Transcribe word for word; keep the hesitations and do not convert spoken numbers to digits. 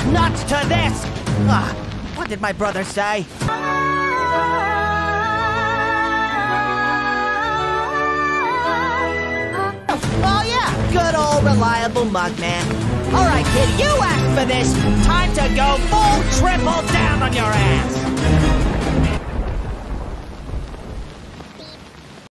nuts to this! Ah, what did my brother say? Oh yeah, good old reliable mug man. All right, kid, you asked for this. Time to go full triple down on your ass.